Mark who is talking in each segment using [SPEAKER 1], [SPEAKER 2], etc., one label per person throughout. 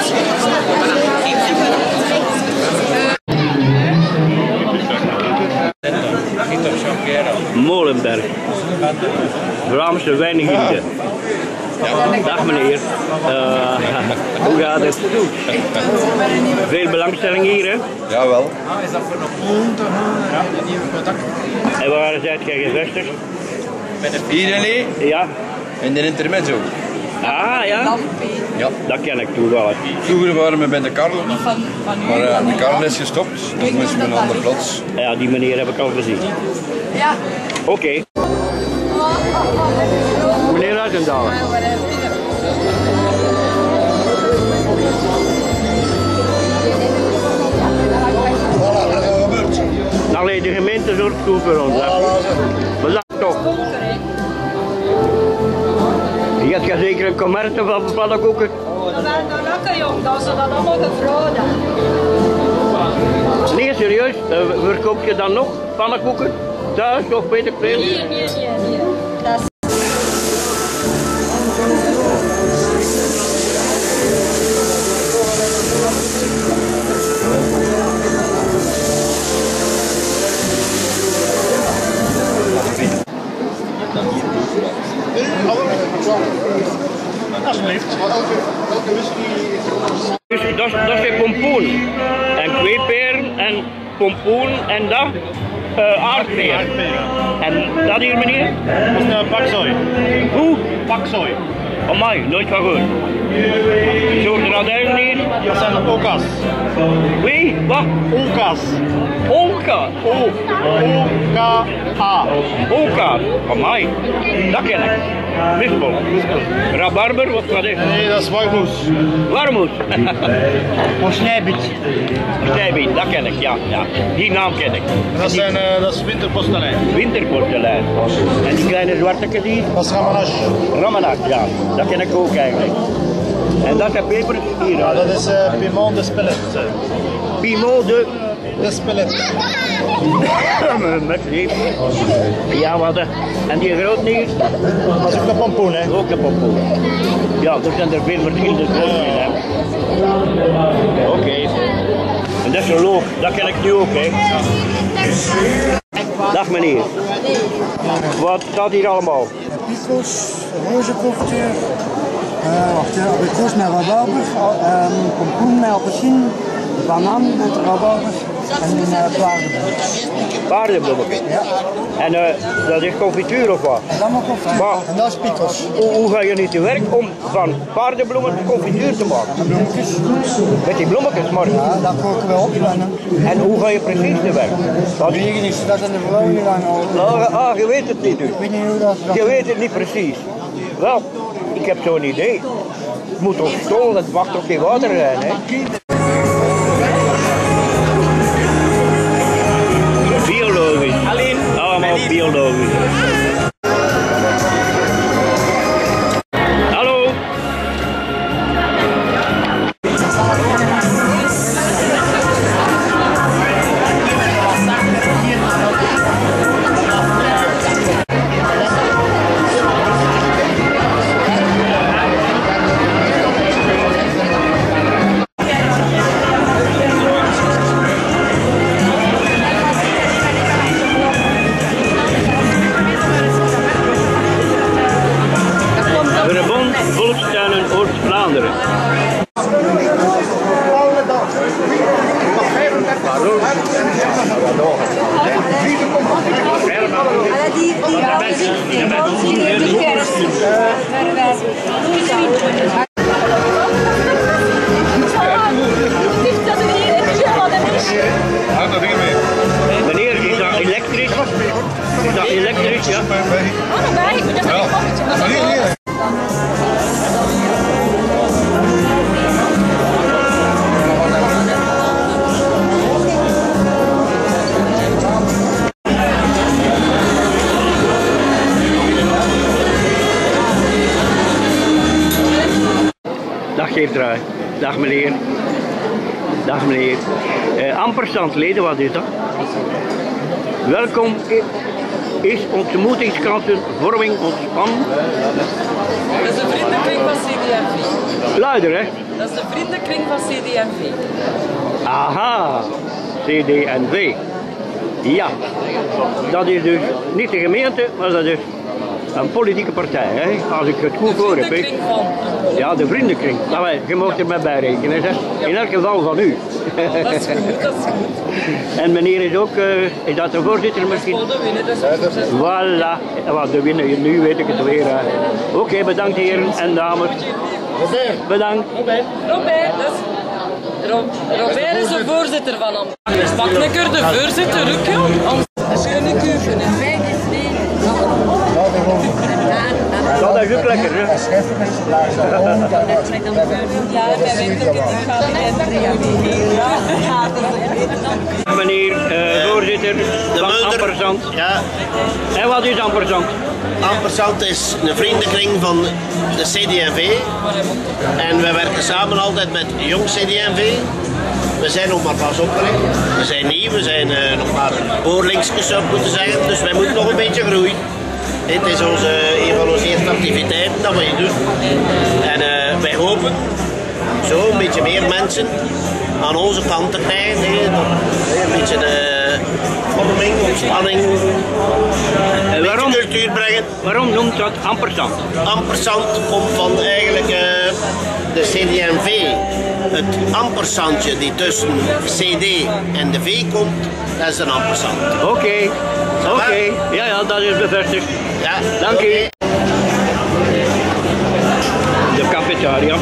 [SPEAKER 1] Molenberg, Vlaamse wijngieten. Dag meneer, hoe gaat het? Veel belangstelling hier, hè?
[SPEAKER 2] Jawel.
[SPEAKER 1] En waar zijt jij gevestigd?
[SPEAKER 2] Hier en hier?
[SPEAKER 1] Ja.
[SPEAKER 2] In de intermezzo.
[SPEAKER 1] Ah ja?
[SPEAKER 2] Ja.
[SPEAKER 1] Dat ken ik toevallig.
[SPEAKER 2] Vroeger waren we bij de Karel, maar de Karel is gestopt, dus moesten we een ander plaats.
[SPEAKER 1] Ja, die meneer heb ik al gezien.
[SPEAKER 3] Ja.
[SPEAKER 1] Oké. Meneer Ruitendaal. Allee, de gemeente zorgt goed voor ons. We zijn toch. Je hebt zeker een commercie van pannenkoeken.
[SPEAKER 3] Oh, dat is nou lekker jong, dat ze dat allemaal gevraagd.
[SPEAKER 1] Nee, serieus, verkoop je dan nog pannenkoeken? Thuis nog, weet ik veel?
[SPEAKER 3] Nee. Dat is...
[SPEAKER 1] Dat is de pompoen. En kweeper en pompoen en dat aardbeer. En dat hier meneer?
[SPEAKER 4] Dat is paksoi.
[SPEAKER 1] Hoe?
[SPEAKER 4] Paksoi.
[SPEAKER 1] Amai, nooit van gehoord. Soorten radijzen hier?
[SPEAKER 4] Dat zijn okas.
[SPEAKER 1] Wie? Wat?
[SPEAKER 4] Okas.
[SPEAKER 1] Olka.
[SPEAKER 4] O-K-A.
[SPEAKER 1] Olka. Amai. Dat ken ik. Mispel. Rabarber, wat is?
[SPEAKER 4] Nee, dat is warmoes.
[SPEAKER 1] Warmoed.
[SPEAKER 4] Of snijbiet.
[SPEAKER 1] Snijbiet, dat ken ik, ja. Die naam ken ik.
[SPEAKER 4] Dat is winterpostelijn.
[SPEAKER 1] Winterportelein. En die kleine zwarte die?
[SPEAKER 4] Dat is ramanage.
[SPEAKER 1] Ramanak, ja. Dat ken ik ook eigenlijk. En dat zijn pepers hier.
[SPEAKER 4] Ja, dat is piment de spelette.
[SPEAKER 1] Piment de
[SPEAKER 4] spelette.
[SPEAKER 1] met lief. Ja, wat en die groot niet?
[SPEAKER 4] Dat is ook een pompoen, hè?
[SPEAKER 1] Ook een pompoen. Ja, er zijn er veel verschillende soorten in, hè. Oké. En dat is een loog, dat ken ik nu ook, hè. Dag meneer. Wat staat hier allemaal?
[SPEAKER 5] Picos, rozenconfituur, abrikoos met rabarber, pompoen met appelsien, banaan met rabarber en paardenbloem.
[SPEAKER 1] Paardenbloemen?
[SPEAKER 5] Ja.
[SPEAKER 1] En dat is confituur of wat?
[SPEAKER 5] Dat mag confituur. En dat is picos.
[SPEAKER 1] Hoe ga je nu te werk om van paardenbloemen confituur te maken?
[SPEAKER 5] En bloemetjes.
[SPEAKER 1] Met die bloemetjes, maar.
[SPEAKER 5] Ja, dat koken we op.
[SPEAKER 1] En hoe ga je precies te werk?
[SPEAKER 5] Dat weet ik niet, dat in de verhouding al.
[SPEAKER 1] Je weet het niet dus.
[SPEAKER 5] Ik weet niet hoe dat...
[SPEAKER 1] Je weet het niet precies. Wel, ik heb zo'n idee. Het moet toch stolen, het mag toch geen water zijn, hè? Biologisch. Alleen? Allemaal biologisch. Hallo? Verbond Volkstuinen Oost-Vlaanderen. Meneer, is dat elektrisch? Is dat elektrisch, ja? Dag Geertrui. Dag meneer. Dag meneer. Ampersand leden, wat is dat? Welkom is ontmoetingskansen, vorming, ontspannen.
[SPEAKER 6] Dat is de vriendenkring van CD&V.
[SPEAKER 1] Luider, hè?
[SPEAKER 6] Dat is de vriendenkring van CD&V.
[SPEAKER 1] Aha, CD&V. Ja, dat is dus niet de gemeente, maar dat is een politieke partij, hè? Als ik het goed voor heb.
[SPEAKER 6] De vriendenkring van.
[SPEAKER 1] Ja, de vriendenkring. Nou, je mag er met bij rekenen, zeg. In elk geval van u.
[SPEAKER 6] Dat is goed, dat is goed.
[SPEAKER 1] En meneer is ook, is dat de voorzitter misschien?
[SPEAKER 6] Dat is de winnen, dat is ook
[SPEAKER 1] Voilà, wat de winnen, nu weet ik het weer. Oké, bedankt heren en dames. Bedankt.
[SPEAKER 6] Robert, dat is... Robert is de voorzitter van hem. Baknekker, de voorzitter ook, ja. Als je niet kunt.
[SPEAKER 1] Ja, dat is ook lekker, hè? Meneer voorzitter van Ampersand.
[SPEAKER 7] Ja,
[SPEAKER 1] En wat is Ampersand?
[SPEAKER 7] Ampersand is een vriendenkring van de CD&V. En we werken samen altijd met Jong CD&V. We zijn nog maar pas opgericht. We zijn nieuw, we zijn nog maar boorlingsjes zou ik moeten zeggen. Dus wij moeten nog een beetje groeien. Dit is een van onze eerste activiteiten dat we hier doen. En wij hopen zo een beetje meer mensen aan onze kant te krijgen. Een beetje vorming, ontspanning, een beetje cultuur brengen.
[SPEAKER 1] Waarom noemt dat Ampersand?
[SPEAKER 7] Ampersand komt van eigenlijk de CD&V. Het ampersandje die tussen CD en de V komt, dat is een ampersand.
[SPEAKER 1] Oké. Ja, dat is bevestigd.
[SPEAKER 7] Ja,
[SPEAKER 1] Dank u. De cafetaria.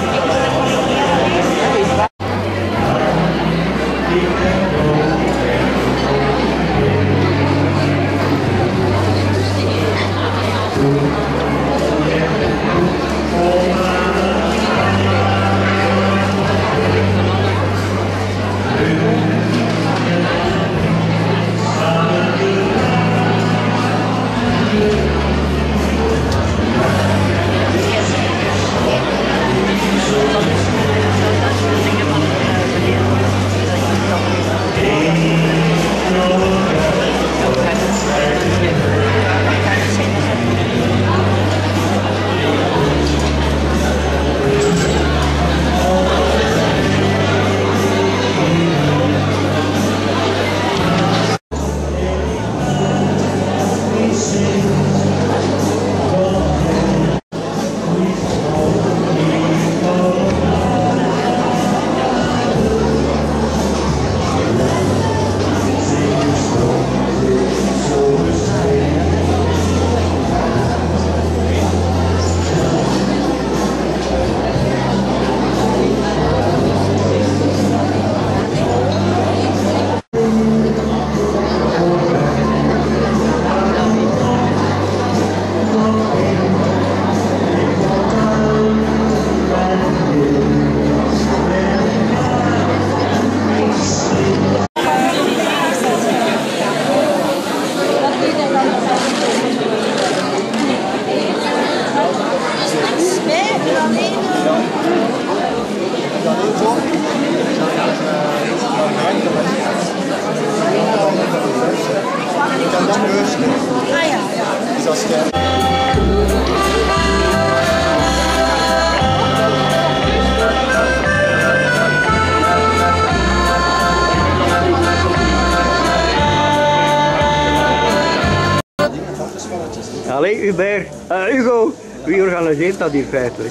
[SPEAKER 1] Allee, Hubert. Hugo, wie organiseert dat hier feitelijk?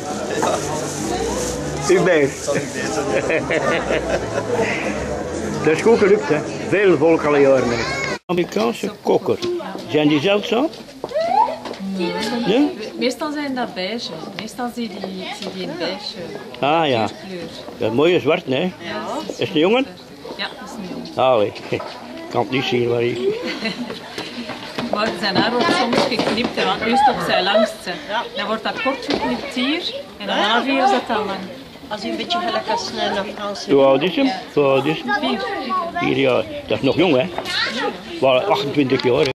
[SPEAKER 1] Hubert. Dat is goed gelukt, hè. Veel volk al jaren. Amerikaanse kokker. Zijn die zeldzaam? Nee?
[SPEAKER 8] Meestal zijn dat beige. Meestal zie je een beige
[SPEAKER 1] Ah ja.
[SPEAKER 8] kleur.
[SPEAKER 1] Dat mooie zwart, hè?
[SPEAKER 8] Ja.
[SPEAKER 1] Is het een jongen?
[SPEAKER 8] Ja, dat is een jongen.
[SPEAKER 1] Allee, ik kan het niet zien waar hij is.
[SPEAKER 8] Maar zijn haar wordt soms geknipt, hè, want eerst op zijn langste. Dan wordt dat kort geknipt hier en dan half uur is dat al lang.
[SPEAKER 3] Als u een beetje gelijk als een Franse.
[SPEAKER 1] Hoe oud is hem? Hoe oud is hem?
[SPEAKER 8] 4.
[SPEAKER 1] 4 jaar. Dat is nog jong, hè? Wel 28 jaar. Hè?